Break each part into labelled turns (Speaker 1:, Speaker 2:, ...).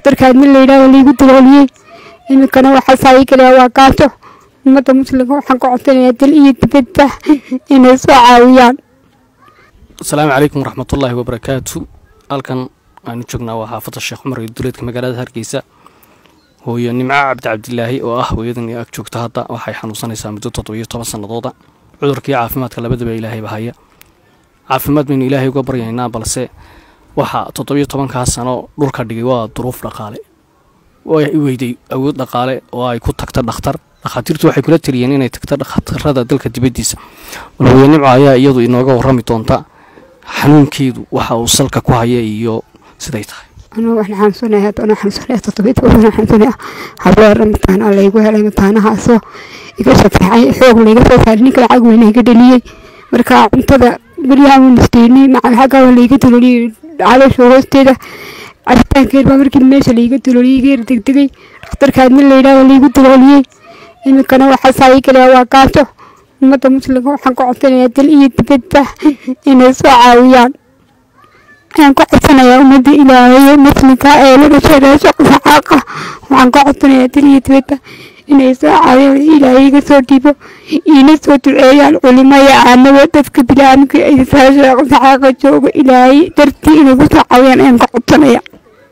Speaker 1: دكتور كان من اللي يراوي اللي يقول لي إن كانوا حساي كلا وقاته متى مسلم وحن قعدتني يدل يتبته إن الساعة ويان.
Speaker 2: السلام عليكم ورحمة الله وبركاته. halkan aanu joognaa waa xaafadda Sheekh Umar ee duleedka magaalada Hargeysa. hooyo Nimco Cabdilaahi oo ah hooyadan ay ag joogta hadda waxay xanuunsanaysaa muddo 17 sanadooda. cudurkii caafimaadka labadaba Ilaahay baa haya. caafimaad min Ilaahay uga baryaynaa balse waxa 17 sano dhulka dhigay waa duruuf dhaqaale. way weyday awood dhaqaale oo ay ku tagto dhakhtar. dhakhaatiirtu waxay kula taliyeen inay tagto dhakhtarada dalka dibadiisa. hooyo Nimco ayaa iyadu inooga warrami doonta xanuunkeedu waxa uu salka ku haya iyo siday tahay.
Speaker 1: أنا حنسوني تطبيق وأنا حنسوني حبار متانا الله يقول هلا متانا هاسو يكشف حي حوق اللي يقص هالني كل عقوي يقدر لي مركا انتظر بريام مستيني مع الحاجة اللي يقدر لي على شو هستيده عرفتان كير بمركي الميش اللي يقدر لي غير تقدري اختار كان اللي يراوي اللي يقدر لي إن كانوا حساي كلا وقاته متى مسلم وحن قعدتني يدل يتبته إن الساعة ويان. أنا قعدتنا يا أمدي إلهي مثلك أهل بشر شق حقه وعن قعدتنا يدل يتبته إن الساعة إلهي كسرتيبه إن صوت العيال ولما يعانى وتفك بلانك إنسان شق حقه جوب إلهي ترتي إن الساعة ويان أنا قعدتنا يا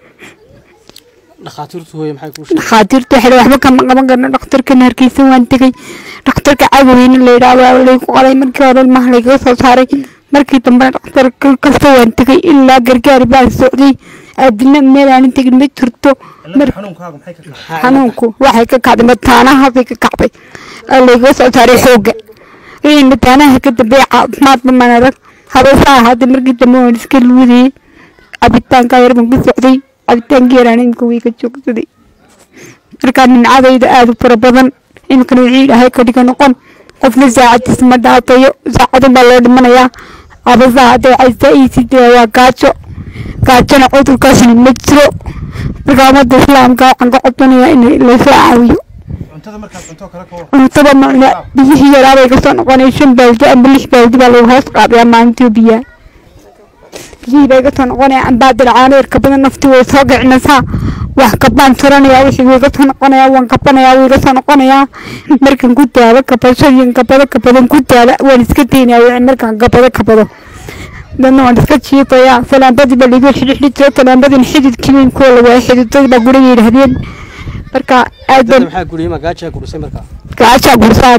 Speaker 2: dhakhaatiirtu hooyo maxay ku sheegeen
Speaker 1: dhakhaatiirtu waxay waxba kama qaban karna dhakhtarka Hargeysa waan tagay dhakhtarka caawin la yiraahdo way ku qalay markii hore ilmaha laga soo saaray markii dambe dhakhtarka kasta waan tagay ilaa gargaar baa socday adina meel aan tagin ma jirto
Speaker 3: xanuunkaagu maxay ka kacay
Speaker 1: xanuunku waxay ka kacday mataanaha bay ka kacday laga soo saaray xooga in mataanaha ka dambe caafimaad ma manarag habasa hadda markii dambe waan iska luuday abitaanka yar ma socday abtaan geeraan in kuwii ka joogsaday markaan ninacadayda aad u fara badan in kan wixii Ilaahay ka dhigan noqon qofna saacadiis ma dhaatayo saacadun baa loo dhimanayaa abasa hadda ay sidee waa gaajona cudurkaas ma jiro markaa islaamka waxaan ka codsanayaa in la soo caawiyo
Speaker 3: cuntada markaad cunto kala koob
Speaker 1: cuntada macna biyihii yaraabay ka soo noqonay 5 baaldi ama 6 baaldi baa lagu hoos qaadayaa maalintii biyaha بيجي قطن قناع بعد العانير كبنا نفتي وصاقع نساء وحكبان ترانيا وحي قطن قناع وانكبنا وقطن قناع مركن كنت على كبشرين كبدا كنت على ونسكتين يا مركن كبدا لأنه نسكت شيء طيا فلان بدي بليقول حديد فلان بدي نحدد كمين كل واحد تطلع قولي الهدين مركا أدم
Speaker 2: maxaa guriga ma gaaja kursay markaa
Speaker 1: gaaja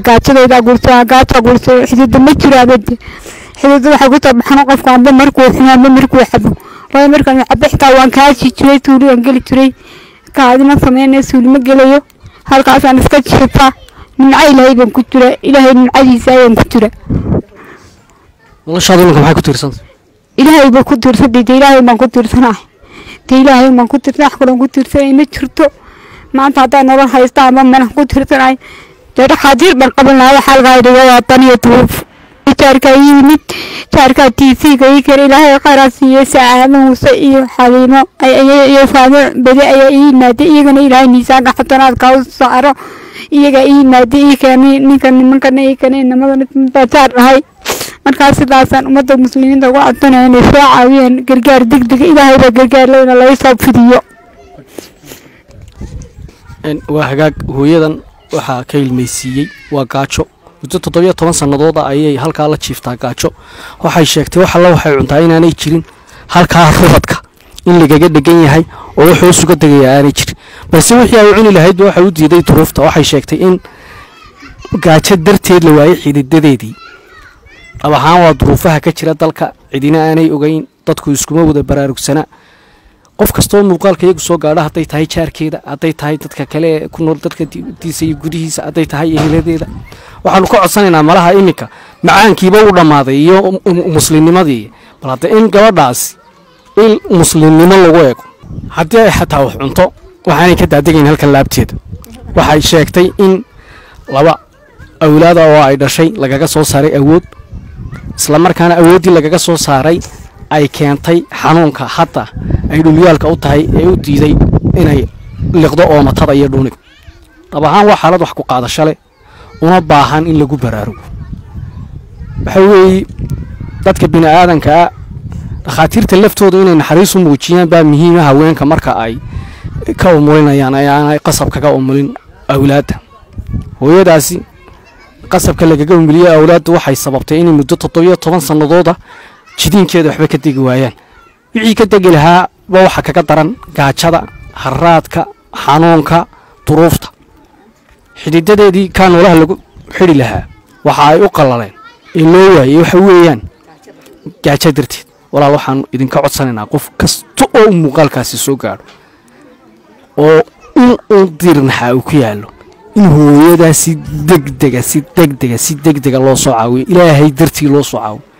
Speaker 1: gursa حديد مجرى بدي حدود waxa ku tabaxana qofka amba markuu xinaamo markuu xabo way markaan xabixta waan ka jiray tuuri aan gali jiray kaadina sameeyay suulma galayo halkaas aan iska jiifaa nimca Ilaahay baan ku jira Ilaahay nimcadiisa ayaan ku jira
Speaker 2: noloshaadu maxay ku tiirsan
Speaker 1: Ilaahay baan ku tiirsaday Ilaahay baan ku tiirsanahay Ilaahay baan ku tiirsanaa qoran ku tiirsanay ma jirto maanta hadaan nolol haysta ama ma ku tiirsanahay dad xadiir baan qabanaa waxa laga dhigaa taniyo tuuf شاركة تيسي كي كري لها قراسية سعادة وصئي وحليمة أي فاضل بدأ أي نادي يغني لها نيسان حتى نادكاو الصعرة يغني نادي كاني نكن من كان يكني إنما نتمتعر هاي مركز داسان أمة المسلمين دوا عطنا نفاع عوين قرقار دق إذا هيدا قرقار لنا لا يصاب فيديو
Speaker 2: وحقاق هو يدن وحا كيل ميسيي وقاتشو muddo 17 sanadooda ayay halka la jiiftaa gaajo waxay sheegtay waxa la waxay cuntaa inaanay jirin halka rufadka in lagaga dhagan yahay oo wuxuu suga dagay aanay jirin balse wixii ay cuni lahayd waxa uu diiday duruufta waxay sheegtay in gaajo darteed la waayay xididadeedii abahaan waa duruufaha ka jira dalka cidina aanay ogeyn dadku iskuma wada baraarugsana qof kastoo muuqaalka iyagu soo gaadha haday tahay jaarkeeda haday tahay dadka kale ku nool dadka diisay gudihiisa haday tahay ehelada waxaanu ka codsanaynaa malaha iminka macaankiiba u dhamaaday iyo muslimnimadii balada in gabadhaas il muslimnimo lagu eego hadii ay xataa wax cunto waxaanay ka daadagayn halka laabteeda waxay sheegtay in laba awlaad oo ay dhashay lagaga soo saaray awood isla markaana awoodii lagaga soo saaray ay keentay xanuunka hadda ay dhuliyaalka u tahay ee u diiday inay liqdo oo matada iyo dhuunig tabahan waxa xaalad wax ku qaadasho leh una baahan in lagu baraarugo waxa weey dadka bini'aadanka dhakhaatiirta laftooda inay naxariis u muujiyaan baa muhiim ah haweenka marka ay ka umulinayaan ayaanay qasab kaga umulin awlaadda. hooyadaasi qasabka lagaga umuliyay awlaaddu waxay sababtay inay muddo 17 sanadooda jidiinkeeda waxba ka degi waayaan. wixii ka degi lahaa waxa kaga daran gaajada, haraadka, xanuunka, duruufta. xididadeedii ka noolaha lagu xiri lahaa waxa ay u qalaleen in loo waayay waxa weeyaan gaajo darteed. walaal waxaan idinka codsanaynaa qof kasta oo muuqaalkaasi soo gaaro oo in uu dirnaha uu ku yaalo in hooyadaasi degdega loo soo caawiyo, ilaahay dartii loo soo caawiyo.